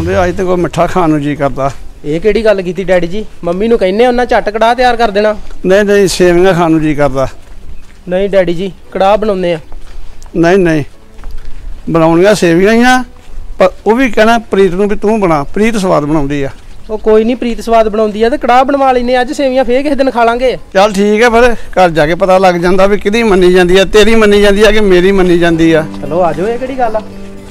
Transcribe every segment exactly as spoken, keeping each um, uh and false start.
ਕਹਿੰਦੇ ਅੱਜ ਤੇ ਕੋਈ ਮਿੱਠਾ ਖਾਣ ਨੂੰ ਜੀ ਕਰਦਾ। ਇਹ ਕਿਹੜੀ ਗੱਲ ਕੀਤੀ ਡੈਡੀ ਜੀ? ਮੰਮੀ ਨੂੰ ਕਹਿੰਨੇ ਉਹਨਾਂ ਝੱਟ ਕੜਾਹ ਤਿਆਰ ਕਰ ਦੇਣਾ। ਨਹੀਂ ਨਹੀਂ ਸੇਵੀਆਂ ਖਾਣ ਨੂੰ ਜੀ ਕਰਦਾ। ਨਹੀਂ ਡੈਡੀ ਜੀ ਕੜਾਹ ਬਣਾਉਂਦੇ ਆ। ਨਹੀਂ ਨਹੀਂ ਬਣਾਉਣੀਆਂ ਸੇਵੀਆਂ ਹੀ ਆ, ਪਰ ਉਹ ਵੀ ਕਹਿਣਾ ਪ੍ਰੀਤ ਨੂੰ ਵੀ ਤੂੰ ਬਣਾ, ਪ੍ਰੀਤ ਸਵਾਦ ਬਣਾਉਂਦੀ ਆ। ਉਹ ਕੋਈ ਨਹੀਂ, ਪ੍ਰੀਤ ਸਵਾਦ ਬਣਾਉਂਦੀ ਆ ਤੇ ਕੜਾਹ ਬਣਵਾ ਲੈਨੇ ਅੱਜ, ਸੇਵੀਆਂ ਫੇਰ ਕਿਸੇ ਦਿਨ ਖਾ ਲਾਂਗੇ। ਚੱਲ ਠੀਕ ਹੈ, ਫਿਰ ਘਰ ਜਾ ਕੇ ਪਤਾ ਲੱਗ ਜਾਂਦਾ ਵੀ ਕਿਹਦੀ ਮੰਨੀ ਜਾਂਦੀ ਆ, ਤੇਰੀ ਮੰਨੀ ਜਾਂਦੀ ਆ ਕਿ ਮੇਰੀ ਮੰਨੀ ਜਾਂਦੀ ਆ। ਚਲੋ ਆ ਜਾਓ, ਇਹ ਕਿਹੜੀ ਗੱਲ ਆ।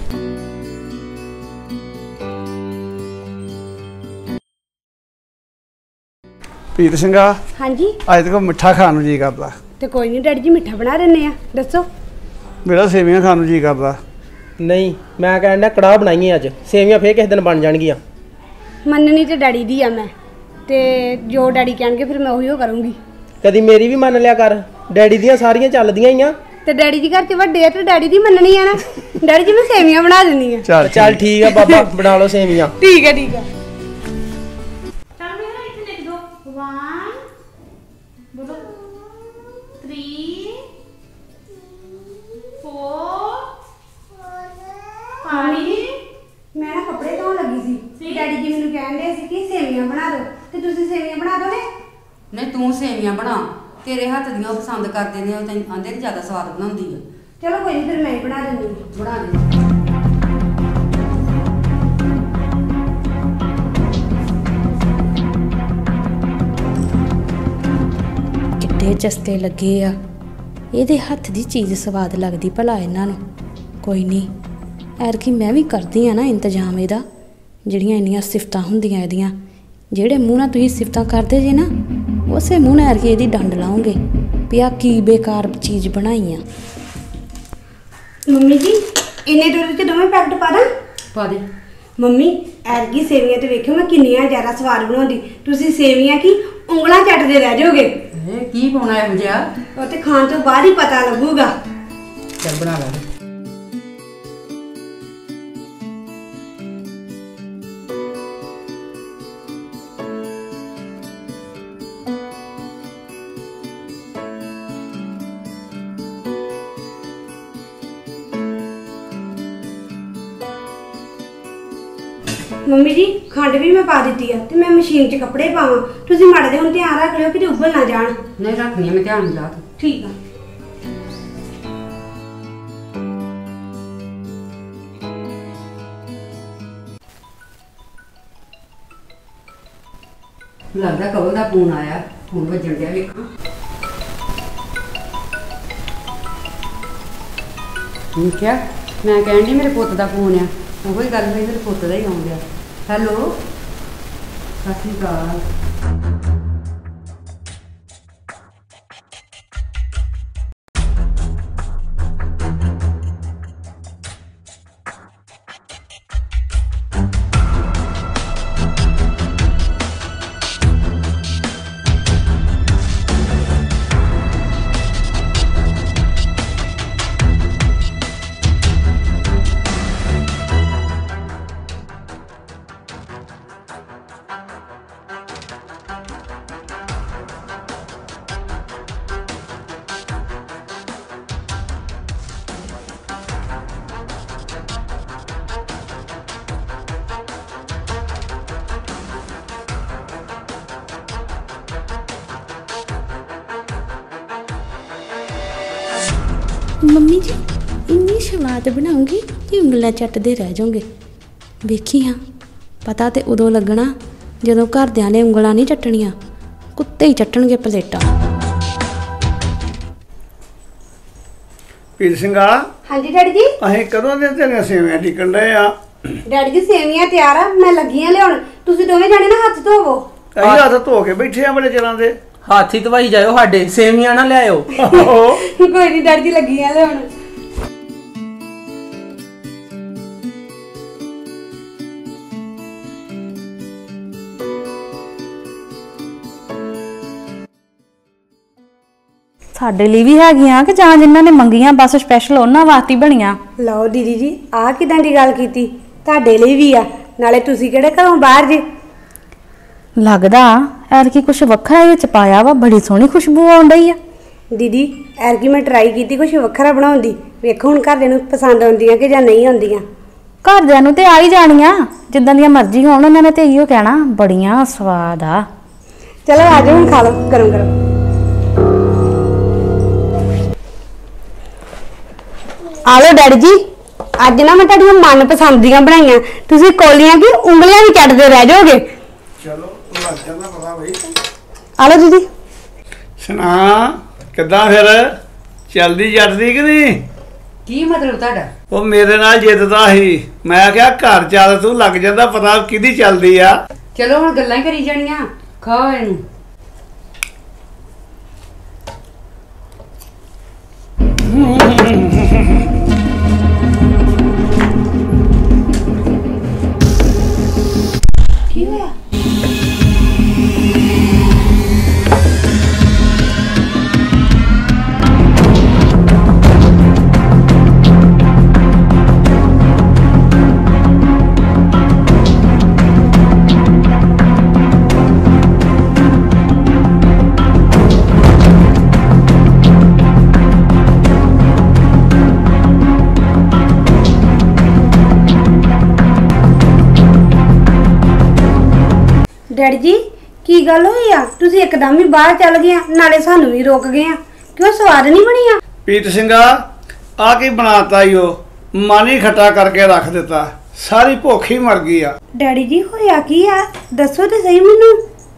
ਪ੍ਰੀਤ ਸਿੰਘਾ। ਹਾਂਜੀ ਅੱਜ ਤੱਕ ਮਿੱਠਾ ਖਾਣ ਨੂੰ ਜੀ ਕਰਦਾ। ਤੇ ਕੋਈ ਨਹੀਂ ਡੈਡੀ ਜੀ ਮਿੱਠਾ ਬਣਾ ਦਿੰਨੇ ਆ, ਦੱਸੋ। ਮੇਰਾ ਸੇਵੀਆਂ ਖਾਣ ਨੂੰ ਜੀ ਕਰਦਾ। ਨਹੀਂ ਮੈਂ ਕਹਿੰਦਾ ਕੜਾਹ ਬਣਾਈਏ ਅੱਜ, ਸੇਵੀਆਂ ਫੇਰ ਕਿਸੇ ਦਿਨ ਬਣ ਜਾਣਗੀਆਂ। ਮੰਨਣੀ ਤੇ ਡੈਡੀ ਦੀ ਆ ਮੈਂ, ਤੇ ਜੋ ਡੈਡੀ ਕਹਿਣਗੇ ਫਿਰ ਮੈਂ ਉਹੀ ਕਰੂੰਗੀ। ਕਦੀ ਮੇਰੀ ਵੀ ਮੰਨ ਲਿਆ ਕਰ, ਡੈਡੀ ਦੀਆਂ ਸਾਰੀਆਂ ਚੱਲਦੀਆਂ ਹੀ ਆ। ਤੇ ਡੈਡੀ ਜੀ ਘਰ ਚ ਵੱਡੇ ਆ ਤੇ ਡੈਡੀ ਦੀ ਮੰਨਣੀ ਆ ਨਾ। ਡੈਡੀ ਜੀ ਮੈਂ ਸੇਵੀਆਂ ਬਣਾ ਦਿੰਨੀ ਆ। ਚੱਲ ਚੱਲ ਠੀਕ ਆ ਬਾਬਾ, ਬਣਾ ਲਓ ਸੇਵੀਆਂ। ਠੀਕ ਹੈ ਠੀਕ ਹੈ। मैं ना कपड़े धोन लगी सी, डैडी जी मैनू कहन दे सी कि सेवियां बना दो, ते तुसी सेवियां बना दोगे? नहीं तू सेवियां बना, तेरे हाथ दियां पसंद करदे ने, ओ आंदे ने ज्यादा स्वाद बनाउंदी है। चलो कोई नहीं, फिर मैं ही बना देंदी। बना दे। किड्डे चस्के लगे आ, ਇਹਦੇ ਹੱਥ ਦੀ ਚੀਜ਼ ਸਵਾਦ ਲੱਗਦੀ ਭਲਾ ਇਹਨਾਂ ਨੂੰ। ਕੋਈ ਨਹੀਂ, ਐਰਕੀ ਮੈਂ ਵੀ ਕਰਦੀ ਆ ਨਾ ਇੰਤਜ਼ਾਮ ਇਹਦਾ। ਜਿਹੜੀਆਂ ਇੰਨੀਆਂ ਸਿਫਤਾਂ ਹੁੰਦੀਆਂ ਇਹਦੀਆਂ, ਜਿਹੜੇ ਮੂੰਹ ਨਾਲ ਤੁਸੀਂ ਸਿਫਤਾਂ ਕਰਦੇ ਜੇ ਨਾ, ਉਸੇ ਮੂੰਹ ਨਾਲ ਐਰਕੀ ਇਹਦੀ ਡੰਡ ਲਾਉਂਗੇ ਵੀ ਆ ਕੀ ਬੇਕਾਰ ਚੀਜ਼ ਬਣਾਈ ਆ। ਮੰਮੀ ਜੀ ਇੰਨੇ ਦੁੱਧ ਚ ਦੋਵੇਂ ਪੈਕਟ ਪਾ ਦਾਂ? ਪਾ ਦੇ। ਮੰਮੀ ਐਰਕੀ ਸੇਵੀਆਂ ਤੇ ਵੇਖਿਓ ਮੈਂ ਕਿੰਨੀਆਂ ਜ਼ਿਆਦਾ ਸਵਾਦ ਬਣਾਉਂਦੀ, ਤੁਸੀਂ ਸੇਵੀਆਂ ਕੀ ਉਂਗਲਾਂ ਚੱਟਦੇ ਰਹਿ ਜਾਓਗੇ। ਇਹ ਕੀ ਪਾਉਣਾ ਹੈ ਮੁਝਿਆ? ਉਹ ਤੇ ਖਾਣ ਤੋਂ ਬਾਅਦ ਹੀ ਪਤਾ ਲੱਗੂਗਾ। ਚੱਲ ਬਣਾ ਲੈ। ਮੰਮੀ ਜੀ ਖੰਡ ਵੀ ਮੈਂ ਪਾ ਦਿੱਤੀ ਆ ਤੇ ਮੈਂ ਮਸ਼ੀਨ 'ਚ ਕੱਪੜੇ ਪਾਵਾਂ, ਤੁਸੀਂ ਮਾੜਾ ਜਿਹਾ ਹੁਣ ਧਿਆਨ ਰੱਖ ਲਿਓ ਕਿ ਉੱਬਲ ਨਾ ਜਾਣ। ਨਹੀਂ ਰੱਖਣੀ ਮੈਂ ਧਿਆਨ ਲਾ। ਠੀਕ ਆ। ਲੱਗਦਾ ਕਵਲ ਦਾ ਫੋਨ ਆਇਆ, ਫੋਨ ਵੱਜਣ ਡਿਆ ਵੇਖਾਂ। ਕੀ ਕਿਹਾ? ਮੈਂ ਕਹਿਣ ਡਈ ਮੇਰੇ ਪੁੱਤ ਦਾ ਫੋਨ ਆ। ਉਹੀ ਗੱਲ ਹੋਈ, ਮੇਰੇ ਪੁੱਤ ਦਾ ਹੀ ਆਉਣ ਡਿਆ। ਹੈਲੋ ਸਤਿ ਸ਼੍ਰੀ ਅਕਾਲ। ਮੰਮੀ ਜੀ ਇੰਨੀ ਸਵਾਦ ਬਣਾਉਂਗੀ ਕਿ ਉਂਗਲਾਂ ਚੱਟਦੇ ਰਹਿ ਜਾਓਗੇ। ਵੇਖੀ ਹਾਂ, ਪਤਾ ਤੇ ਉਦੋਂ ਲੱਗਣਾ ਜਦੋਂ ਘਰਦਿਆਂ ਨੇ ਉਂਗਲਾਂ ਨਹੀਂ ਚੱਟਣੀਆਂ, ਕੁੱਤੇ ਹੀ ਚੱਟਣਗੇ ਪਲੇਟਾਂ। ਪ੍ਰੀਤ ਸਿੰਘਾ। ਹਾਂਜੀ ਡੈਡੀ ਜੀ। ਅਸੀਂ ਕਦੋਂ ਦੇ ਤੇਰੀਆਂ ਸੇਵੀਆਂ ਟਿਕਣ ਰਹੇ ਆ। ਡੈਡੀ ਜੀ ਸੇਵੀਆਂ ਤਿਆਰ ਆ, ਮੈਂ ਲੱਗੀਆਂ ਲਿਆਉਣ, ਤੁਸੀਂ ਦੋਵੇਂ ਜਾਣੇ ਨਾ ਹੱਥ ਧੋਵੋ। ਅਸੀਂ ਹੱਥ ਧੋ ਕੇ ਬੈਠੇ ਆ ਬੜੇ ਚਿਰਾਂ ਦੇ। ਹੱਥ ਹੀ ਧਵਾਈ ਜਾਇਓ, ਸਾਡੇ ਸੇਵੀਆਂ ਨਾ ਲਿਆਇਓ। ਕੋਈ ਨਹੀਂ ਡੈਡੀ ਜੀ ਲੱਗੀਆਂ ਲਿਆਉਣ। ਸਾਡੇ ਲਈ ਵੀ ਹੈਗੀਆਂ ਕਿ ਜਾਂ ਜਿਨ੍ਹਾਂ ਨੇ ਮੰਗੀਆਂ ਬਸ ਸਪੈਸ਼ਲ ਉਹਨਾਂ ਵਾਸਤੇ ਬਣੀਆਂ। ਲਓ ਦੀਦੀ ਜੀ ਆਹ ਕਿਦਾਂ ਦੀ ਗੱਲ ਕੀਤੀ, ਤੁਹਾਡੇ ਲਈ ਵੀ ਆ, ਨਾਲੇ ਤੁਸੀਂ ਕਿਹੜੇ ਘਰੋਂ ਬਾਹਰ ਜੇ। ਲੱਗਦਾ ਐਰਕੀ ਕੁਛ ਵੱਖਰਾ ਵਿੱਚ ਪਾਇਆ ਵਾ, ਬੜੀ ਸੋਹਣੀ ਖੁਸ਼ਬੂ ਆਉਣ ਡਈ ਆ। ਦੀਦੀ ਐਰਕੀ ਮੈਂ ਟਰਾਈ ਕੀਤੀ ਕੁਛ ਵੱਖਰਾ ਬਣਾਉਣ ਦੀ, ਵੇਖੋ ਹੁਣ ਘਰਦੇ ਨੂੰ ਪਸੰਦ ਆਉਂਦੀਆਂ ਕਿ ਜਾਂ ਨਹੀਂ ਆਉਂਦੀਆਂ। ਘਰਦਿਆਂ ਨੂੰ ਤੇ ਆ ਹੀ ਜਾਣੀਆਂ, ਜਿੱਦਾਂ ਦੀਆਂ ਮਰਜ਼ੀ ਹੋਣ ਉਹਨਾਂ ਨੇ ਤੇ ਇਹੋ ਕਹਿਣਾ ਬੜੀਆਂ ਸਵਾਦ ਆ। ਚਲੋ ਆ ਜਾਓ ਹੁਣ ਖਾ ਲਓ ਗਰਮ ਗਰਮ। ਆ ਲਓ ਡੈਡੀ ਜੀ, ਅੱਜ ਨਾ ਮੈਂ ਤੁਹਾਡੀਆਂ ਮਨਪਸੰਦ ਦੀਆਂ ਬਣਾਈਆਂ, ਤੁਸੀਂ ਕੋਲੀਆਂ ਕੀ ਉਂਗਲੀਆਂ ਵੀ ਚੱਟਦੇ ਰਹਿ ਜਾਓਗੇ। ਚਲੋ ਲੱਗ ਜਾਂਦਾ ਪਤਾ ਬਈ। ਆ ਲਓ ਦੀਦੀ। ਸੁਣਾ ਕਿੱਦਾਂ ਫਿਰ ਚੱਲਦੀ ਜੱਟਦੀ ਕਿ ਨਹੀਂ? ਕੀ ਮਤਲਬ ਤੁਹਾਡਾ? ਉਹ ਮੇਰੇ ਨਾਲ ਜਿੱਦਦਾ ਸੀ, ਮੈਂ ਕਿਹਾ ਘਰ ਚੱਲ ਤੂੰ ਲੱਗ ਜਾਂਦਾ ਪਤਾ ਕਿਹਦੀ ਚੱਲਦੀ ਆ। ਚਲੋ ਹੁਣ ਗੱਲਾਂ ਹੀ ਕਰੀ ਜਾਣੀਆਂ, ਖਾਓ ਇਹਨੂੰ। ਕੀ ਹੋਇਆ? ਡੈਡੀ ਜੀ ਕੀ ਗੱਲ ਹੋਈ ਆ? ਤੁਸੀਂ ਇੱਕਦਮ ਹੀ ਬਾਹਰ ਚੱਲ ਗਏ ਆ, ਨਾਲੇ ਸਾਨੂੰ ਵੀ ਰੋਕ ਗਏ ਆ, ਕਿਉਂ ਸਵਾਦ ਨਹੀਂ ਬਣੀਆਂ? ਪੀਤ ਸਿੰਘਾ ਆ ਕੀ ਬਣਾਤਾ ਈ, ਉਹ ਮਨ ਹੀ ਖੱਟਾ ਕਰਕੇ ਰੱਖ ਦਿੱਤਾ, ਸਾਰੀ ਭੁੱਖ ਹੀ ਮਰ ਗਈ ਆ। ਡੈਡੀ ਜੀ ਹੋਇਆ ਕੀ ਆ, ਦੱਸੋ ਤੇ ਸਹੀ ਮੈਨੂੰ।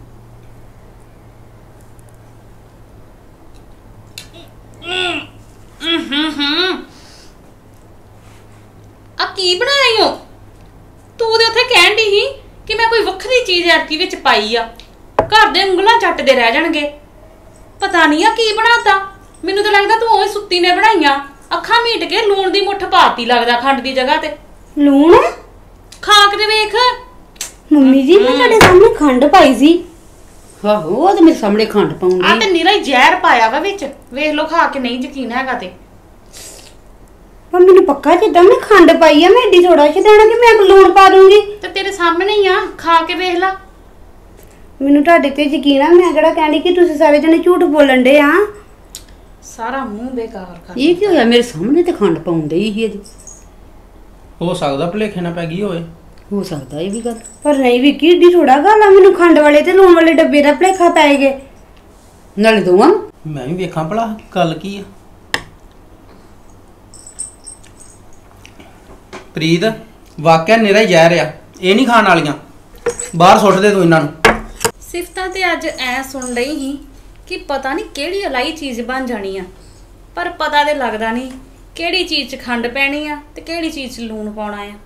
ਆ ਕੀ ਬਣਾਇਆ ਈ? ਤੂੰ ਤੇ ਉੱਥੇ ਕਹਿਣ ਦੀ ਸੀ ਕਿ ਮੈਂ ਕੋਈ ਵੱਖਰੀ ਚੀਜ਼ ਐਰਕੀ ਵਿੱਚ ਪਾਈ ਆ, ਘਰ ਦੇ ਉਂਗਲਾਂ ਚੱਟਦੇ ਰਹਿ ਜਾਣਗੇ। ਪਤਾ ਨਹੀਂ ਆ ਕੀ ਬਣਾਤਾ, ਮੈਨੂੰ ਤਾਂ ਲੱਗਦਾ ਤੂੰ ਉਹੀ ਸੁੱਤੀ ਨੇ ਬਣਾਈਆਂ। ਅੱਖਾਂ ਮੀਟ ਕੇ ਲੂਣ ਦੀ ਮੁੱਠ ਪਾਤੀ ਲੱਗਦਾ ਖੰਡ ਦੀ ਜਗ੍ਹਾ ਤੇ। ਲੂਣ? ਖਾ ਕੇ ਤੇ ਵੇਖ। ਮੰਮੀ ਜੀ ਮੈਂ ਤੁਹਾਡੇ ਸਾਹਮਣੇ ਖੰਡ ਪਾਈ ਸੀ। ਆਹੋ ਉਹ ਤੇ ਮੇਰੇ ਸਾਹਮਣੇ ਖੰਡ ਆ ਪਾਉਂਦੀ। ਤੇ ਨਿਰਾ ਹੀ ਜ਼ਹਿਰ ਪਾਇਆ ਵਾ ਵਿੱਚ, ਵੇਖ ਲੋ ਖਾ ਕੇ ਨਹੀਂ ਯਕੀਨ ਹੈਗਾ ਤੇ। ਪਰ ਮੈਨੂੰ ਪੱਕਾ ਜਿੱਦਾਂ ਮੈਂ ਖੰਡ ਪਾਈ ਆ, ਮੈਂ ਏਡੀ ਥੋੜਾ ਛਦਾਣਾ ਕਿ ਮੈਂ ਲੂਣ ਪਾ ਦੂੰਗੀ। ਤੇ ਤੇਰੇ ਸਾਹਮਣੇ ਹੀ ਆ, ਖਾ ਕੇ ਵੇਖ ਲਾ। ਮੈਨੂੰ ਤੁਹਾਡੇ ਤੇ ਯਕੀਨ ਆ, ਮੈਂ ਕਿਹੜਾ ਕਹਿੰਦੀ ਕਿ ਤੁਸੀਂ ਸਾਰੇ ਜਣੇ ਝੂਠ ਬੋਲਣ ਦੇ ਆ। ਸਾਰਾ ਮੂੰਹ ਬੇਕਾਰ ਕਰ। ਇਹ ਕੀ ਹੋਇਆ, ਮੇਰੇ ਸਾਹਮਣੇ ਤੇ ਖੰਡ ਪਾਉਂਦੇ ਹੀ ਅਜੇ। ਹੋ ਸਕਦਾ ਭੁਲੇਖੇ ਨਾਲ ਪੈ ਗਈ ਹੋਵੇ। ਹੋ ਸਕਦਾ ਇਹ ਵੀ ਗੱਲ। ਪਰ ਨਹੀਂ ਵੀ ਕਿ ਏਡੀ ਥੋੜਾ ਗੱਲ ਆ, ਮੈਨੂੰ ਖੰਡ ਵਾਲੇ ਤੇ ਲੂਣ ਵਾਲੇ ਡੱਬੇ ਦਾ ਭੁਲੇਖਾ ਪੈ ਗਏ। ਨਾਲੇ ਦੋਵਾਂ ਮੈਂ ਵੀ ਵੇਖਾਂ ਭਲਾ ਗੱਲ ਕੀ ਆ। ਪ੍ਰੀਤ ਵਾਕਿਆ ਨਿਰਾ ਹੀ ਜ਼ਹਿਰ ਆ, ਇਹ ਨਹੀਂ ਖਾਣ ਵਾਲੀਆਂ, ਬਾਹਰ ਸੁੱਟ ਦੇ ਤੂੰ ਇਹਨਾਂ ਨੂੰ। ਸਿਫਤਾਂ ਤੇ ਅੱਜ ਐ ਸੁਣ ਰਹੀ ਸੀ ਕਿ ਪਤਾ ਨਹੀਂ ਕਿਹੜੀ ਅਲਾਈ ਚੀਜ਼ ਬਣ ਜਾਣੀ ਆ, ਪਰ ਪਤਾ ਤੇ ਲੱਗਦਾ ਨਹੀਂ ਕਿਹੜੀ ਚੀਜ਼ 'ਚ ਖੰਡ ਪੈਣੀ ਆ ਤੇ ਕਿਹੜੀ ਚੀਜ਼ 'ਚ ਲੂਣ ਪਾਉਣਾ ਆ।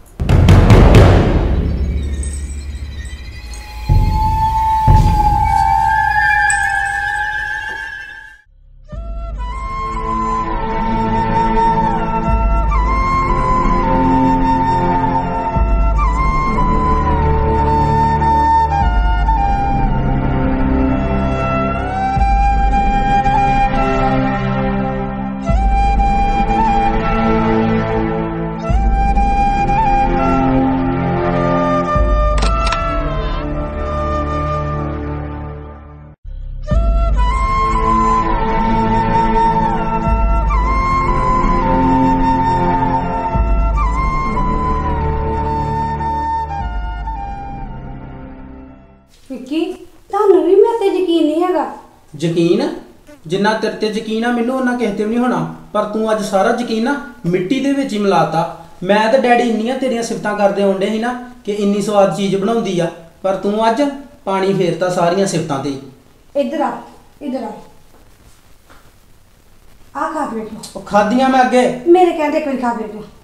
ਵਿੱਕੀ ਤੁਹਾਨੂੰ ਵੀ ਮੇਰੇ ਤੇ ਯਕੀਨ ਨਹੀਂ ਹੈਗਾ। ਯਕੀਨ ਜਿੰਨਾ ਤੇਰੇ ਤੇ ਯਕੀਨ ਆ ਮੈਨੂੰ ਉਹਨਾਂ ਕਿਸੇ ਤੇ ਵੀ ਨਹੀਂ ਹੋਣਾ, ਪਰ ਤੂੰ ਅੱਜ ਸਾਰਾ ਯਕੀਨ ਨਾ ਮਿੱਟੀ ਦੇ ਵਿੱਚ ਹੀ ਮਿਲਾਤਾ। ਮੈਂ ਤੇ ਡੈਡੀ ਇੰਨੀਆਂ ਤੇਰੀਆਂ ਸਿਫਤਾਂ ਕਰਦੇ ਆਉਂਦੇ ਸੀ ਨਾ ਕਿ ਇੰਨੀ ਸਵਾਦ ਚੀਜ਼ ਬਣਾਉਂਦੀ ਆ, ਪਰ ਤੂੰ ਅੱਜ ਪਾਣੀ ਫੇਰਤਾ ਸਾਰੀਆਂ ਸਿਫਤਾਂ ਤੇ। ਇੱਧਰ ਆ, ਇੱਧਰ ਆ, ਆ ਖਾ ਕੇ ਵੇਖੋ। ਉਹ ਖਾਦੀਆਂ ਮੈਂ ਅੱਗੇ। ਮੇਰੇ ਕਹਿੰਦੇ ਇੱਕ ਵਾਰੀ ਖਾ ਕੇ ਵੇਖੋ,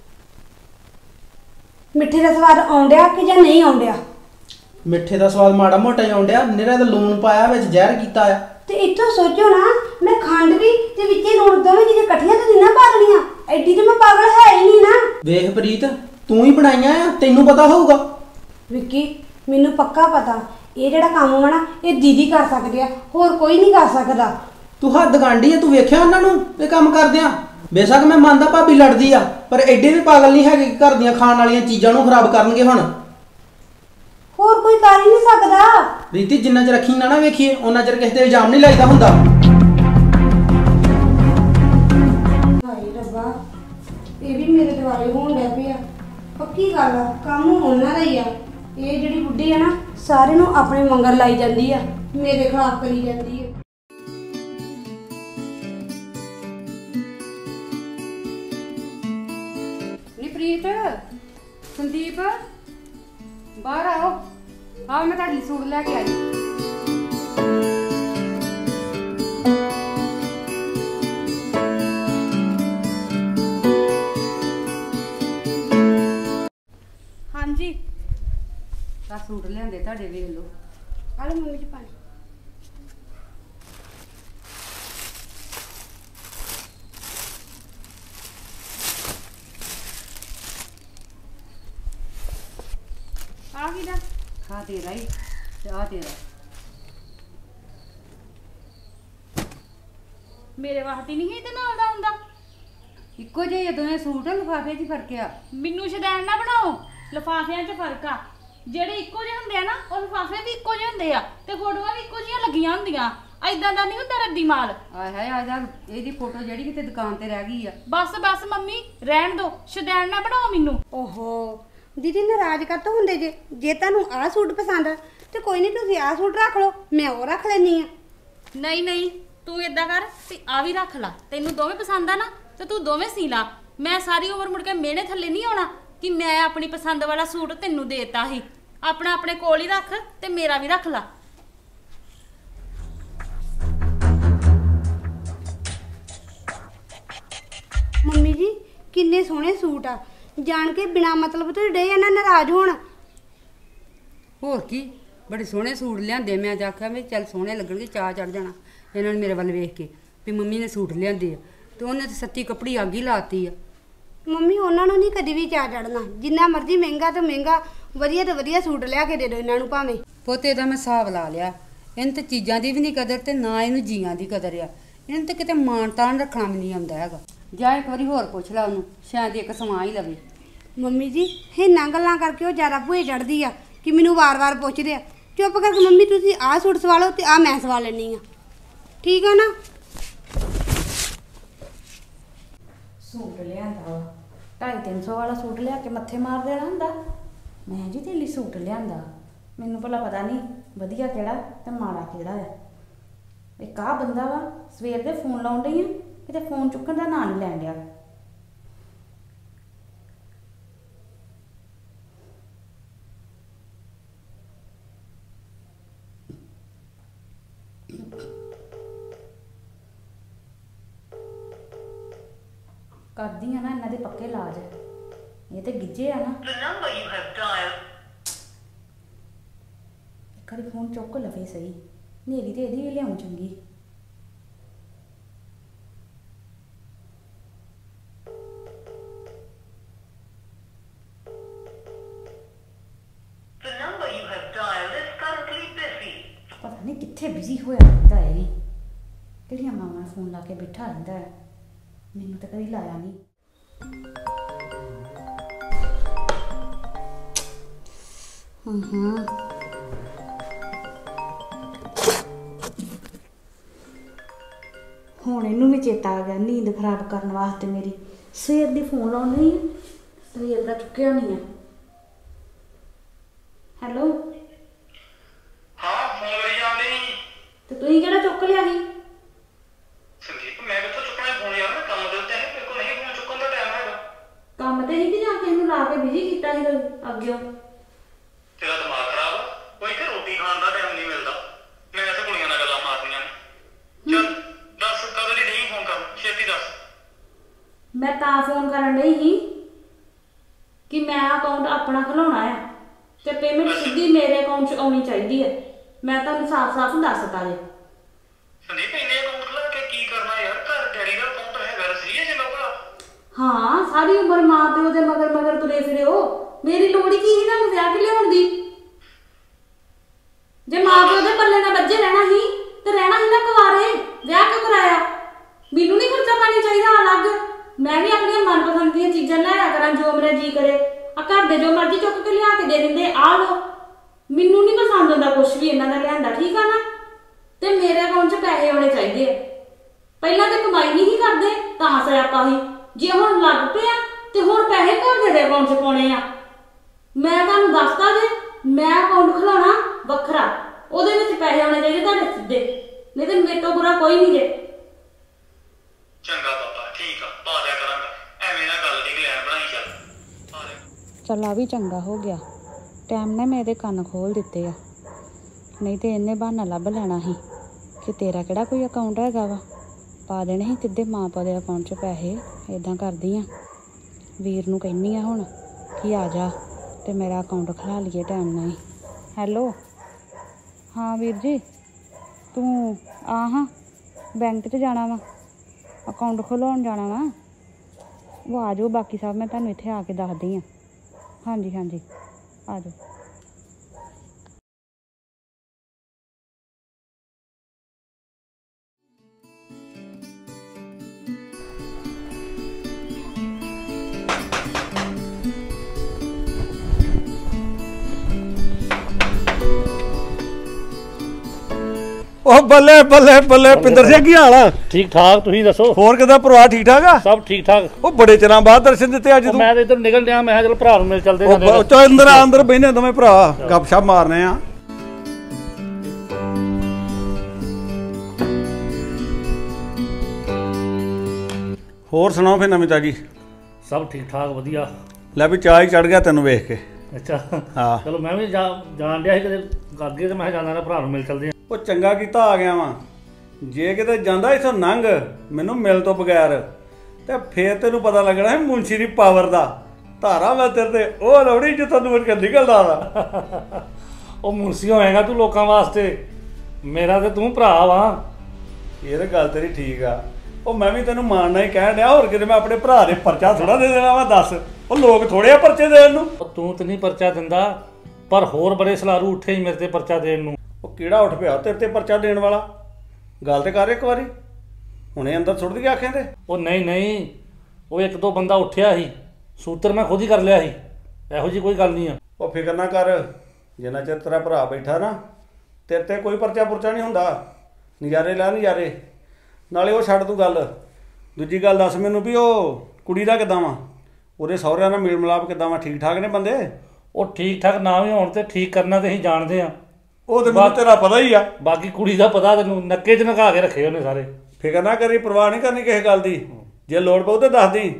ਮਿੱਠੇ ਦਾ ਸਵਾਦ ਆਉਂਦਿਆ ਕਿ ਜਾਂ ਨਹੀਂ ਆਉਂਦਿਆ। ਮਿੱਠੇ ਦਾ ਸਵਾਦ ਮਾੜਾ ਮੋਟਾ ਹੀ ਆਉਂਦਿਆ, ਨਿਰਾ ਤਾਂ ਲੂਣ ਪਾਇਆ ਵਿੱਚ ਜ਼ਹਿਰ ਕੀਤਾ ਆ। ਤੇ ਇੱਥੋਂ ਸੋਚੋ ਨਾ, ਮੈਂ ਖੰਡ ਵੀ ਤੇ ਵਿੱਚੇ ਲੂਣ ਦੋਵੇਂ ਚੀਜ਼ਾਂ ਇਕੱਠੀਆਂ ਤਾਂ ਨਹੀਂ ਨਾ ਪਾ ਦੇਣੀਆਂ। ਐਡੀ ਤੇ ਮੈਂ ਪਾਗਲ ਹੈ ਹੀ ਨਹੀਂ ਨਾ। ਵੇਖ ਪ੍ਰੀਤ ਤੂੰ ਹੀ ਬਣਾਈਆਂ ਆ, ਤੈਨੂੰ ਪਤਾ ਹੋਊਗਾ। ਵਿੱਕੀ ਮੈਨੂੰ ਪੱਕਾ ਪਤਾ ਇਹ ਜਿਹੜਾ ਕੰਮ ਵਾ ਨਾ ਇਹ ਦੀਦੀ ਕਰ ਸਕਦੇ ਆ, ਹੋਰ ਕੋਈ ਨਹੀਂ ਕਰ ਸਕਦਾ। ਤੂੰ ਹੱਦ ਗਾਂਢੀ ਆ, ਤੂੰ ਵੇਖਿਆ ਉਹਨਾਂ ਨੂੰ ਇਹ ਕੰਮ ਕਰਦਿਆਂ। ਬੇਸ਼ੱਕ ਮੈਂ ਮੰਨਦਾ ਭਾਬੀ ਲੜਦੀ ਆ, ਪਰ ਐਡੇ ਵੀ ਪਾਗਲ ਨਹੀਂ ਹੈਗੇ ਕਿ ਘਰ ਦੀਆਂ ਖਾਣ ਵਾਲੀਆਂ ਚੀਜ਼ਾਂ ਨੂੰ ਖਰਾਬ ਕਰਨਗੇ। ਹੁਣ ਹੋਰ ਕੋਈ ਕਰ ਹੀ ਨਹੀਂ ਸਕਦਾ। ਰੀਤੀ ਜਿੰਨਾ ਚਿਰ ਰੱਖੀ ਨਾ ਨਾ ਵੇਖੀਏ ਉਹਨਾਂ ਚਿਰ ਕਿਸੇ ਤੇ ਇਲਜ਼ਾਮ ਨਹੀਂ ਲਾਈਦਾ ਹੁੰਦਾ। ਹਾਏ ਰੱਬਾ, ਇਹ ਵੀ ਮੇਰੇ ਦੁਆਲੇ ਹੋਣ ਲੱਗ ਪਿਆ। ਪੱਕੀ ਗੱਲ ਆ, ਕੰਮ ਉਹਨਾਂ ਦਾ ਹੀ ਆ। ਇਹ ਜਿਹੜੀ ਬੁੱਢੀ ਆ ਨਾ ਸਾਰੇ ਨੂੰ ਆਪਣੇ ਮੰਗਰ ਲਾਈ ਜਾਂਦੀ ਆ, ਮੇਰੇ ਖਿਲਾਫ ਕਰੀ ਜਾਂਦੀ ਆ। ਨੀ ਪ੍ਰੀਤ, ਸੰਦੀਪ, ਬਾਹਰ ਆਓ। ਆਓ ਮੈਂ ਤੁਹਾਡੇ ਲਈ ਸੂਟ ਲੈ ਕੇ ਆਈ। ਹਾਂਜੀ ਆ ਸੂਟ ਲਿਆਂਦੇ ਤੁਹਾਡੇ, ਵੇਖ ਲਓ। ਆ ਲਓ ਮੰਮੀ ਜੀ ਪਾਣੀ। ਆ ਕੀ ਦਾ ਆ ਤੇਰਾ ਹੀ ਤੇ ਆ ਤੇਰਾ। ਮੇਰੇ ਵਾਸਤੇ ਨਹੀਂ ਇਹਦੇ ਨਾਲ ਦਾ ਹੁੰਦਾ। ਇੱਕੋ ਜਿਹੇ ਆ ਦੋਵੇਂ ਸੂਟ, ਲਿਫਾਫੇ 'ਚ ਫਰਕ ਆ। ਮੈਨੂੰ ਸ਼ਦੈਣ ਨਾ ਬਣਾਓ, ਲਿਫਾਫਿਆਂ 'ਚ ਫਰਕ ਆ। ਜਿਹੜੇ ਇੱਕੋ ਜਿਹੇ ਹੁੰਦੇ ਆ ਨਾ ਉਹ ਲਿਫਾਫੇ ਵੀ ਇੱਕੋ ਜਿਹੇ ਹੁੰਦੇ ਆ ਤੇ ਫੋਟੋਆਂ ਵੀ ਇੱਕੋ ਜਿਹੀਆਂ ਲੱਗੀਆਂ ਹੁੰਦੀਆਂ। ਐਦਾਂ ਦਾ ਨਹੀਂ ਹੁੰਦਾ ਰੱਦੀ ਮਾਲ। ਆਏ ਹਾਏ ਆ ਜਾ, ਇਹਦੀ ਫੋਟੋ ਜਿਹੜੀ ਕਿਤੇ ਦੁਕਾਨ ਤੇ ਰਹਿ ਗਈ ਆ। ਬਸ ਬਸ ਮੰਮੀ ਰਹਿਣ ਦੋ, ਸ਼ਦੈਣ ਨਾ ਬਣਾਓ ਮੈਨੂੰ। ਓਹੋ ਦੀਦੀ ਨਾਰਾਜ਼ ਕਾਹਤੋਂ ਹੁੰਦੇ ਜੇ? ਜੇ ਤੁਹਾਨੂੰ ਆਹ ਸੂਟ ਪਸੰਦ ਆ ਤੇ ਕੋਈ ਨਹੀਂ, ਤੁਸੀਂ ਆਹ ਸੂਟ ਰੱਖ ਲਓ, ਮੈਂ ਉਹ ਰੱਖ ਲੈਣੀ ਆ। ਨਹੀਂ ਨਹੀਂ, ਤੂੰ ਏਦਾਂ ਕਰ ਤੇ ਆ ਵੀ ਰੱਖ ਲਾ। ਤੈਨੂੰ ਦੋਵੇਂ ਪਸੰਦ ਆ ਨਾ ਤੇ ਤੂੰ ਦੋਵੇਂ ਸੀ ਲਾ। ਮੈਂ ਸਾਰੀ ਉਮਰ ਮੁੜ ਕੇ ਮਿਹਣੇ ਥੱਲੇ ਨਹੀਂ ਆਉਣਾ ਕਿ ਮੈਂ ਆਪਣੀ ਪਸੰਦ ਵਾਲਾ ਸੂਟ ਤੈਨੂੰ ਦੇਤਾ ਸੀ। ਆਪਣਾ ਆਪਣੇ ਕੋਲ ਹੀ ਰੱਖ ਤੇ ਮੇਰਾ ਵੀ ਰੱਖ ਲਾ। ਮੰਮੀ ਜੀ ਕਿੰਨੇ ਸੋਹਣੇ ਸੂਟ ਆ, ਜਾਣ ਕੇ ਬਿਨਾ ਮਤਲਬ ਤੋਂ ਡੇ ਇਹਨਾਂ ਨਾਰਾਜ਼ ਹੋਣ। ਹੋਰ ਕੀ, ਬੜੇ ਸੋਹਣੇ ਸੂਟ ਲਿਆਂਦੇ। ਮੈਂ ਅੱਜ ਆਖਿਆ ਵੀ ਚੱਲ ਸੋਹਣੇ ਲੱਗਣਗੇ, ਚਾਅ ਚੜ ਜਾਣਾ ਇਹਨਾਂ ਨੇ ਮੇਰੇ ਵੱਲ ਵੇਖ ਕੇ ਵੀ ਮੰਮੀ ਨੇ ਸੂਟ ਲਿਆਂਦੇ ਆ। ਤੇ ਉਹਨੇ ਤਾਂ ਸੱਚੀ ਕੱਪੜੀ ਅੱਗ ਹੀ ਲਾਤੀ ਆ। ਮੰਮੀ ਉਹਨਾਂ ਨੂੰ ਨਹੀਂ ਕਦੀ ਵੀ ਚਾਅ ਚੜਨਾ, ਜਿੰਨਾ ਮਰਜ਼ੀ ਮਹਿੰਗਾ ਤੋਂ ਮਹਿੰਗਾ ਵਧੀਆ ਤੋਂ ਵਧੀਆ ਸੂਟ ਲਿਆ ਕੇ ਦੇ ਦਿਓ ਇਹਨਾਂ ਨੂੰ ਭਾਵੇਂ। ਪੋਤੇ ਦਾ ਮੈਂ ਹਿਸਾਬ ਲਾ ਲਿਆ, ਇਹਨੂੰ ਤਾਂ ਚੀਜ਼ਾਂ ਦੀ ਵੀ ਨਹੀਂ ਕਦਰ ਤੇ ਨਾ ਇਹਨੂੰ ਜੀਆਂ ਦੀ ਕਦਰ ਆ। ਇਹਨੂੰ ਤਾਂ ਕਿਤੇ ਮਾਣ ਤਾਣ ਰੱਖਣਾ ਵੀ ਨਹੀਂ ਆਉਂਦਾ ਹੈਗਾ। ਜਾ ਇੱਕ ਵਾਰੀ ਹੋਰ ਪੁੱਛ ਲਾ ਉਹਨੂੰ, ਸ਼ਾਇਦ ਇੱਕ ਸਮਾਂ ਹੀ ਲਵੇ। ਮੰਮੀ ਜੀ ਇਹਨਾਂ ਗੱਲਾਂ ਕਰਕੇ ਉਹ ਜ਼ਿਆਦਾ ਭੂਏ ਚੜਦੀ ਆ ਕਿ ਮੈਨੂੰ ਵਾਰ-ਵਾਰ ਪੁੱਛਦੇ ਆ। ਚੁੱਪ ਕਰਕੇ ਮੰਮੀ ਤੁਸੀਂ ਆਹ ਸੂਟ ਸਵਾ ਲਓ ਤੇ ਆਹ ਮੈਂ ਸਵਾ ਲੈਣੀ ਆ, ਠੀਕ ਆ ਨਾ? ਸੂਟ ਲਿਆਂਦਾ ਵਾ ਢਾਈ ਤਿੰਨ ਸੌ ਵਾਲਾ ਸੂਟ ਲਿਆ ਕੇ ਮੱਥੇ ਮਾਰ ਦੇਣਾ ਹੁੰਦਾ। ਮੈਂ ਜੀ ਤੇਰੇ ਲਈ ਸੂਟ ਲਿਆਂਦਾ, ਮੈਨੂੰ ਭਲਾ ਪਤਾ ਨਹੀਂ ਵਧੀਆ ਕਿਹੜਾ ਤੇ ਮਾੜਾ ਕਿਹੜਾ ਆ। ਇੱਕ ਆਹ ਬੰਦਾ ਵਾ, ਸਵੇਰ ਦੇ ਫੋਨ ਲਾਉਣ ਡਈ ਆ, ਕਿਤੇ ਫੋਨ ਚੁੱਕਣ ਦਾ ਨਾਂ ਨਹੀਂ ਲੈਣ ਡਿਆ। ਕਰਦੀ ਆ ਨਾ ਇਹਨਾਂ ਦੇ ਪੱਕੇ ਇਲਾਜ। ਇਹ ਤੇ ਗਿੱਜੇ ਆ ਨਾ। ਇੱਕ ਵਾਰੀ ਫੋਨ ਚੁੱਕ ਲਵੇ ਸਹੀ, ਨੇਰੀ ਤੇ ਇਹਦੀ ਵੀ ਲਿਆਉਂ ਚੰਗੀ। ਪਤਾ ਨਹੀਂ ਕਿੱਥੇ ਬਿਜ਼ੀ ਹੋਇਆ ਰਹਿੰਦਾ ਹੈ ਵੀ, ਕਿਹੜੀਆਂ ਮਾਵਾਂ ਨੂੰ ਫੋਨ ਲਾ ਕੇ ਬੈਠਾ ਰਹਿੰਦਾ ਹੈ। ਮੈਨੂੰ ਤਾਂ ਕਦੀ ਲਾਇਆ ਨਹੀਂ। ਹਾਂ ਹਾਂ ਹੁਣ ਇਹਨੂੰ ਵੀ ਚੇਤਾ ਆ ਗਿਆ ਨੀਂਦ ਖਰਾਬ ਕਰਨ ਵਾਸਤੇ ਮੇਰੀ। ਸਵੇਰ ਦੀ ਫੋਨ ਲਾਉਣੀ ਹੈ, ਸਵੇਰ ਦਾ ਚੁੱਕਿਆ ਨਹੀਂ ਹੈ। ਹੈਲੋ ਹਾਂ, ਫੋਨ ਕਰੀ ਜਾਂਦੇ ਸੀ ਤੇ ਤੁਸੀਂ ਕਿਹੜਾ ਚੁੱਕ ਲਿਆ ਸੀ? ਸੰਦੀਪ, ਮੈਂ ਕਿੱਥੋਂ ਚੁੱਕਣਾ ਫੋਨ ਯਾਰ? ਮੈਂ ਕੰਮ ਦੇ ਉੱਤੇ ਨਹੀਂ, ਮੇਰੇ ਕੋਲ ਨਹੀਂ ਫੋਨ ਚੁੱਕਣ ਦਾ ਟਾਈਮ ਹੈਗਾ। ਕੰਮ ਤੇ ਹੀ ਕਿ ਜਾਂ ਕੇ ਇਹਨੂੰ ਲਾ ਕੇ ਬਿਜੀ ਕੀਤਾ ਸੀ ਅੱਗੇ? ਤੇਰਾ ਦਿਮਾਗ ਖਰਾਬ ਆ? ਕੋਈ ਤੇ ਰੋਟੀ ਖਾਣ ਦਾ ਟਾਈਮ ਨਹੀਂ ਮਿਲਦਾ। ਮੈਂ ਇੱਥੇ ਕੁੜੀਆਂ ਨਾਲ ਗੱਲਾਂ ਮਾਰਦੀਆਂ ਨੇ। ਚੱਲ ਦੱਸ, ਕਦੋਂ ਦੀ ਨਹੀਂ ਫੋਨ ਕਰ, ਛੇਤੀ ਦੱਸ। ਮੈਂ ਤਾਂ ਫੋਨ ਕਰਨ ਡਈ ਸੀ ਕਿ ਮੈਂ ਅਕਾਊਂਟ ਆਪਣਾ ਖੁਲਾਉਣਾ ਆ ਤੇ ਪੇਮੈਂਟ ਸਿੱਧੀ ਮੇਰੇ ਅਕਾਊਂਟ 'ਚ ਆਉਣੀ ਚਾਹੀਦੀ ਹੈ। ਮੈਂ ਤੁਹਾਨੂੰ ਸਾਫ਼-ਸਾਫ਼ ਦੱਸਤਾ ਜੇ। ਸੰਦੀਪ, ਇੰਨੇ ਅਕਾਊਂਟ ਖੁਲਾ ਕੇ ਕੀ ਕਰਨਾ ਯਾਰ? ਘਰ ਡੈਡੀ ਦਾ ਅਕਾਊਂਟ ਹੈਗਾ, ਰਸੀਏ ਜੇ ਲੋਕਾਂ। ਹਾਂ, ਸਾਰੀ ਉਮਰ ਮਾਂ ਪਿਓ ਦੇ ਮਗਰ ਮਗਰ ਤੁਰੇ ਫਿਰੇ ਹੋ। ਮੇਰੀ ਲੋੜ ਹੀ ਕੀ ਸੀ ਤੁਹਾਨੂੰ ਵਿਆਹ ਕੇ ਲਿਆਉਣ ਦੀ? ਜੇ ਮਾਂ ਪਿਓ ਦੇ ਪੱਲੇ ਨਾਲ ਬੱਝੇ ਰਹਿਣਾ ਸੀ ਤੇ ਰਹਿਣਾ ਸੀ ਨਾ ਕੁਆਰੇ। ਵਿਆਹ ਕਿਉਂ ਕਰਾਇਆ? ਮੈਨੂੰ ਨਹੀਂ ਖਰਚਾ ਪਾਣੀ ਚਾਹੀਦਾ ਅਲੱਗ। ਮੈਂ ਵੀ ਆਪਣੀਆਂ ਮਨਪਸੰਦ ਦੀਆਂ ਚੀਜ਼ਾਂ ਲਿਆਇਆ ਕਰਾਂ ਜੋ ਮੇਰਾ ਜੀ ਕਰੇ। ਆ ਘਰ ਦੇ ਜੋ ਮਰਜ਼ੀ ਚੁੱਕ ਕੇ ਲਿਆ ਕੇ ਦੇ ਦਿੰਦੇ, ਆ ਲੋ। ਮੈਨੂੰ ਨਹੀਂ ਪਸੰਦ ਹੁੰਦਾ ਕੁਛ ਵੀ ਇਹਨਾਂ ਦਾ ਲਿਆਂਦਾ, ਠੀਕ ਆ ਨਾ? ਤੇ ਮੇਰੇ ਅਕਾਊਂਟ 'ਚ ਪੈਸੇ ਆਉਣੇ ਚਾਹੀਦੇ ਆ। ਪਹਿਲਾਂ ਤੇ ਕਮਾਈ ਨਹੀਂ ਸੀ ਕਰਦੇ ਤਾਂ ਸਿਆਪਾ ਸੀ, ਜੇ ਹੁਣ ਲੱਗ ਪਿਆ ਤੇ ਹੁਣ ਪੈਸੇ ਘਰ ਦੇ ਅਕਾਊਂਟ 'ਚ ਪਾਉਣੇ ਆ। ਮੈਂ ਤੁਹਾਨੂੰ ਦੱਸਦਾ ਜੇ ਮੈਂ ਅਕਾਊਂਟ ਖੁਲਾਉਣਾ ਵੱਖਰਾ, ਉਹਦੇ ਵਿੱਚ ਪੈਸੇ ਆਉਣੇ ਚਾਹੀਦੇ ਤੁਹਾਡੇ ਸਿੱਧੇ, ਨਹੀਂ ਤੇ ਮੇਰੇ ਤੋਂ ਬੁਰਾ ਕੋਈ ਨਹੀਂ ਜੇ। ਚੰਗਾ ਪਾਪਾ ਠੀਕ ਆ, ਪਾ ਦਿਆ ਕਰਾਂਗਾ, ਐਵੇਂ ਨਾ ਗੱਲ ਦੀ ਗਲੈਨ ਬਣਾਈ ਚੱਲ ਪਾ ਦੇ। ਚੱਲ ਆ ਵੀ ਚੰਗਾ ਹੋ ਗਿਆ, ਟਾਈਮ ਨੇ ਮੇਰੇ ਕੰਨ ਖੋਲ ਦਿੱਤੇ ਆ, ਨਹੀਂ ਤੇ ਇਹਨੇ ਬਹਾਨਾ ਲੱਭ ਲੈਣਾ ਸੀ ਕਿ ਤੇਰਾ ਕਿਹੜਾ ਕੋਈ ਅਕਾਊਂਟ ਹੈਗਾ ਵਾ, ਪਾ ਦੇਣੇ ਸੀ ਸਿੱਧੇ ਮਾਂ ਪਿਓ ਦੇ ਅਕਾਊਂਟ 'ਚ ਪੈਸੇ। ਇੱਦਾਂ ਕਰਦੀ ਆ, ਵੀਰ ਨੂੰ ਕਹਿੰਦੀ ਆ ਹੁਣ ਕਿ ਆ ਜਾ ਤੇ ਮੇਰਾ ਅਕਾਊਂਟ ਖੁਲਾ ਲਈਏ ਟਾਈਮ ਨਾਲ ਹੀ। ਹੈਲੋ ਹਾਂ ਵੀਰ ਜੀ, ਤੂੰ ਆ ਹਾਂ ਬੈਂਕ 'ਚ ਜਾਣਾ ਵਾ, ਅਕਾਊਂਟ ਖੁਲਾਉਣ ਜਾਣਾ ਵਾ, ਉਹ ਆ ਜਾਓ, ਬਾਕੀ ਸਭ ਮੈਂ ਤੁਹਾਨੂੰ ਇੱਥੇ ਆ ਕੇ ਦੱਸਦੀ ਹਾਂ। ਹਾਂਜੀ ਹਾਂਜੀ ਆ ਜਾਓ। ਉਹ ਬੱਲੇ ਬੱਲੇ ਬੱਲੇ ਪਿੰਦਰ ਸਿੰਘ ਕੀ ਹਾਲ ਆ? ਠੀਕ ਠਾਕ, ਤੁਸੀਂ ਦੱਸੋ ਹੋਰ ਕਿਦਾਂ ਪਰਿਵਾਰ ਠੀਕ ਠਾਕ ਆ? ਸਭ ਠੀਕ ਠਾਕ। ਉਹ ਬੜੇ ਚਿਰਾਂ ਬਾਅਦ ਦਰਸ਼ਨ ਦਿੱਤੇ ਅੱਜ ਤੂੰ। ਮੈਂ ਤਾਂ ਇੱਧਰ ਨਿਕਲ ਡਿਆ, ਮੈਂ ਕਿਹਾ ਚਲ ਭਰਾ ਨੂੰ ਮਿਲ ਚੱਲਦੇ ਉਹ ਚੋ ਅੰਦਰ ਆ, ਅੰਦਰ ਬਹਿਨੇ ਦੋਵੇਂ ਭਰਾ ਗੱਪਸ਼ਪ ਮਾਰਨੇ ਆ। ਹੋਰ ਸੁਣਾਓ ਫਿਰ ਨਵੀਂ ਤਾਜੀ? ਸਭ ਠੀਕ ਠਾਕ ਵਧੀਆ। ਲੈ ਵੀ ਚਾਹ ਹੀ ਚੜ ਗਿਆ ਤੈਨੂੰ ਵੇਖ ਕੇ। ਅੱਛਾ ਹਾਂ ਚਲੋ ਮੈਂ ਵੀ ਜਾਣ ਡਿਆ ਸੀ ਕਿਤੇ ਅੱਗੇ, ਤੇ ਮੈਂ ਜਾਣਾ ਭਰਾ ਨੂੰ ਮਿਲ ਚੱਲਦੇ ਆ। ਉਹ ਚੰਗਾ ਕੀਤਾ ਆ ਗਿਆ ਵਾਂ, ਜੇ ਕਿਤੇ ਜਾਂਦਾ ਇੱਥੋਂ ਨੰਗ ਮੈਨੂੰ ਮਿਲ ਤੋਂ ਬਗੈਰ ਤੇ ਫੇਰ ਤੈਨੂੰ ਪਤਾ ਲੱਗਣਾ ਹੈ ਮੁੰਸ਼ੀ ਦੀ ਪਾਵਰ ਦਾ। ਧਾਰਾ ਮੈਂ ਤੇਰੇ ਤੇ ਉਹ ਲੋੜੀ ਜਿੱਥੋਂ ਨੂੰ ਕੇ ਨਿਕਲਦਾ ਵਾ। ਉਹ ਮੁੰਸ਼ੀ ਹੋਏਗਾ ਤੂੰ ਲੋਕਾਂ ਵਾਸਤੇ, ਮੇਰਾ ਤੇ ਤੂੰ ਭਰਾ ਵਾ। ਇਹ ਤਾਂ ਗੱਲ ਤੇਰੀ ਠੀਕ ਆ, ਉਹ ਮੈਂ ਵੀ ਤੈਨੂੰ ਮਾਣਨਾ ਹੀ ਕਹਿਣ ਡਿਆ, ਹੋਰ ਕਿਤੇ ਮੈਂ ਆਪਣੇ ਭਰਾ ਦੇ ਪਰਚਾ ਥੋੜਾ ਦੇ ਦੇਣਾ ਵਾ। ਦੱਸ ਉਹ ਲੋਕ ਥੋੜੇ ਆ ਪਰਚੇ ਦੇਣ ਨੂੰ। ਉਹ ਤੂੰ ਤੇ ਨਹੀਂ ਪਰਚਾ ਦਿੰਦਾ, ਪਰ ਹੋਰ ਬੜੇ ਸਲਾਰੂ ਉੱਠੇ ਹੀ ਮੇਰੇ ਤੇ ਪਰਚਾ ਦੇਣ ਨੂੰ। ਉਹ ਕਿਹੜਾ ਉੱਠ ਪਿਆ ਤੇਰੇ ਤੇ ਪਰਚਾ ਦੇਣ ਵਾਲਾ? ਗੱਲ ਤੇ ਕਰ ਇੱਕ ਵਾਰੀ, ਹੁਣੇ ਅੰਦਰ ਸੁੱਟ ਦੀ ਆਖਿਆਂ ਤੇ। ਉਹ ਨਹੀਂ ਨਹੀਂ, ਉਹ ਇੱਕ ਦੋ ਬੰਦਾ ਉੱਠਿਆ ਸੀ, ਸੂਤਰ ਮੈਂ ਖੁਦ ਹੀ ਕਰ ਲਿਆ ਸੀ, ਇਹੋ ਜਿਹੀ ਕੋਈ ਗੱਲ ਨਹੀਂ ਆ। ਉਹ ਫਿਕਰ ਨਾ ਕਰ, ਜਿੰਨਾ ਚਿਰ ਤੇਰਾ ਭਰਾ ਬੈਠਾ ਨਾ ਤੇਰੇ ਤੇ ਕੋਈ ਪਰਚਾ ਪੁਰਚਾ ਨਹੀਂ ਹੁੰਦਾ। ਨਜ਼ਾਰੇ ਲੈ ਨਜ਼ਾਰੇ। ਨਾਲੇ ਉਹ ਛੱਡ ਤੂੰ ਗੱਲ, ਦੂਜੀ ਗੱਲ ਦੱਸ ਮੈਨੂੰ ਵੀ ਉਹ ਕੁੜੀ ਦਾ ਕਿੱਦਾਂ ਵਾ, ਉਹਦੇ ਸਹੁਰਿਆਂ ਨਾਲ ਮੇਲ ਮਿਲਾਪ ਕਿੱਦਾਂ ਵਾ, ਠੀਕ ਠਾਕ ਨੇ ਬੰਦੇ? ਉਹ ਠੀਕ ਠਾਕ ਨਾ ਵੀ ਹੋਣ ਤੇ ਠੀਕ ਕਰਨਾ ਤੇ ਅਸੀਂ ਜਾਣਦੇ ਆ। ਉਹ ਤੇ ਮੈਨੂੰ ਤੇਰਾ ਪਤਾ ਹੀ ਆ। ਬਾਕੀ ਕੁੜੀ ਦਾ ਪਤਾ ਤੈਨੂੰ, ਨੱਕੇ 'ਚ ਨਕਾ ਕੇ ਰੱਖੇ ਉਹਨੇ ਸਾਰੇ। ਫਿਕਰ ਨਾ ਕਰੀ, ਪਰਵਾਹ ਨਹੀਂ ਕਰਨੀ ਕਿਸੇ ਗੱਲ ਦੀ, ਜੇ ਲੋੜ ਪਊ ਤੇ ਦੱਸ ਦੀ,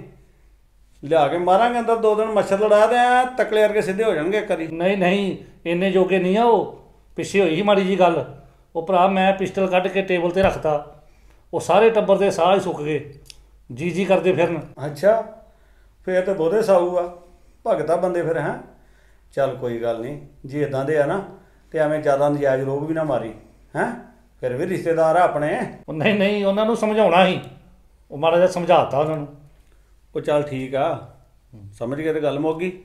ਲਿਆ ਕੇ ਮਾਰਾਂਗੇ ਅੰਦਰ। ਦੋ ਦਿਨ ਮੱਛਰ ਲੜਾ ਦੇ ਆ, ਤਕਲੇ ਵਰਗੇ ਸਿੱਧੇ ਹੋ ਜਾਣਗੇ ਇੱਕ ਵਾਰੀ। ਨਹੀਂ ਨਹੀਂ ਇੰਨੇ ਜੋਗੇ ਨਹੀਂ ਆ ਉਹ, ਪਿੱਛੇ ਹੋਈ ਸੀ ਮਾੜੀ ਜੀ ਗੱਲ। ਉਹ ਭਰਾ ਮੈਂ ਪਿਸਟਲ ਕੱਢ ਕੇ ਟੇਬਲ ਤੇ ਰੱਖਤਾ, ਉਹ ਸਾਰੇ ਟੱਬਰ ਦੇ ਸਾਹ ਹੀ ਸੁੱਕ ਗਏ, ਜੀ ਜੀ ਕਰਦੇ ਫਿਰਨ। ਅੱਛਾ ਫੇਰ ਤੇ ਬਹੁਤੇ ਸਾਊ ਆ, ਭਗਤਾ ਬੰਦੇ ਫਿਰ। ਹੈਂ ਚੱਲ ਕੋਈ ਗੱਲ ਨਹੀਂ, ਜੇ ਇਦਾਂ ਦੇ ਆ ਨਾ ਤੇ ਐਵੇਂ ਜ਼ਿਆਦਾ ਨਜਾਇਜ਼ ਰੋਗ ਵੀ ਨਾ ਮਾਰੀ। ਹੈਂ ਫਿਰ ਵੀ ਰਿਸ਼ਤੇਦਾਰ ਆ ਆਪਣੇ। ਉਹ ਨਹੀਂ ਨਹੀਂ, ਉਹਨਾਂ ਨੂੰ ਸਮਝਾਉਣਾ ਸੀ, ਉਹ ਮਾੜਾ ਜਿਹਾ ਸਮਝਾਤਾ ਉਹਨਾਂ ਨੂੰ। ਉਹ ਚੱਲ ਠੀਕ ਆ, ਸਮਝ ਗਏ ਤੇ ਗੱਲ ਮੁੱਕ ਗਈ।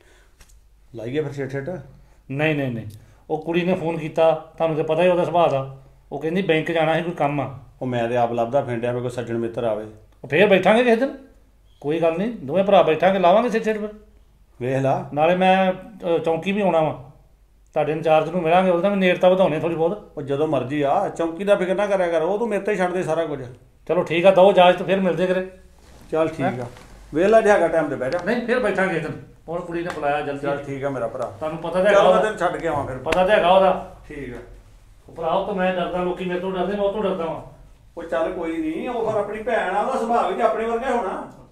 ਲਾਈਏ ਫਿਰ ਛੇਟ ਛੇਟ। ਨਹੀਂ ਨਹੀਂ ਨਹੀਂ, ਉਹ ਕੁੜੀ ਨੇ ਫੋਨ ਕੀਤਾ, ਤੁਹਾਨੂੰ ਤਾਂ ਪਤਾ ਹੀ ਉਹਦਾ ਸੁਭਾਅ ਦਾ, ਉਹ ਕਹਿੰਦੀ ਬੈਂਕ ਜਾਣਾ ਸੀ, ਕੋਈ ਕੰਮ ਆ। ਉਹ ਮੈਂ ਤੇ ਆਪ ਲੱਭਦਾ ਫਿਰਦਿਆ ਵੀ ਕੋਈ ਸੱਜਣ ਮਿੱਤਰ ਆਵੇ। ਉਹ ਫੇਰ ਬੈਠਾਂਗੇ ਕਿਸੇ ਦਿਨ, ਕੋਈ ਗੱਲ ਨਹੀਂ, ਦੋਵੇਂ ਭਰਾ ਬੈਠਾਂਗੇ, ਲਾਵਾਂਗੇ ਛੇਟ ਛੇਟ ਫਿਰ। ਵੇਖ ਲਾ, ਨਾਲੇ ਮੈਂ ਚੌਂਕੀ ਵੀ ਆਉਣਾ ਵਾ, ਤੁਹਾਡੇ ਇੰਚਾਰਜ ਨੂੰ ਮਿਲਾਂਗੇ, ਉਹਦਾ ਵੀ ਨੇੜਤਾ ਵਧਾਉਣੇ ਥੋੜ੍ਹੀ ਬਹੁਤ। ਉਹ ਜਦੋਂ ਮਰਜ਼ੀ ਆ, ਚੌਂਕੀ ਦਾ ਫਿਕਰ ਨਾ ਕਰਿਆ ਕਰ, ਉਹ ਤੂੰ ਮੇਰੇ ਤੇ ਛੱਡ ਦੇ ਸਾਰਾ ਕੁਝ। ਚਲੋ ਠੀਕ ਆ, ਦੋ ਇਜਾਜ਼ਤ, ਫਿਰ ਮਿਲਦੇ ਕਰੇ। ਚੱਲ ਠੀਕ ਆ, ਵੇਖ ਲਾ ਜੇ ਹੈਗਾ ਟਾਈਮ ਤੇ ਬਹਿ ਜਾ। ਨਹੀਂ ਫਿਰ ਬੈਠਾਂਗੇ ਇੱਕ ਦਿਨ, ਹੁਣ ਕੁੜੀ ਨੇ ਬੁਲਾਇਆ ਜਲਦੀ। ਚੱਲ ਠੀਕ ਆ ਮੇਰਾ ਭਰਾ, ਤੁਹਾਨੂੰ ਪਤਾ ਤਾਂ ਹੈਗਾ ਚੱਲ ਮੈਂ ਉਹਦਾ, ਤੈਨੂੰ ਛੱਡ ਕੇ ਆਵਾਂ ਫਿਰ। ਪਤਾ ਤਾਂ ਹੈਗਾ ਉਹਦਾ। ਠੀਕ ਆ। ਉਹ ਭਰਾ ਉਹ ਤਾਂ ਮੈਂ ਡਰਦਾ, ਲੋਕੀ ਮੇਰੇ ਤੋਂ ਡਰਦੇ, ਮੈਂ ਉਹ ਤੋਂ ਡਰਦਾ ਵਾਂ। ਉਹ ਚੱਲ ਕੋਈ ਨਹੀਂ, ਉਹ ਫਿਰ ਆਪਣੀ ਭੈਣ ਆ, ਉਹਦਾ ਸੁਭਾਅ ਵੀ ਤੇ ਆਪਣੇ ਵਰਗਾ ਹੋਣਾ।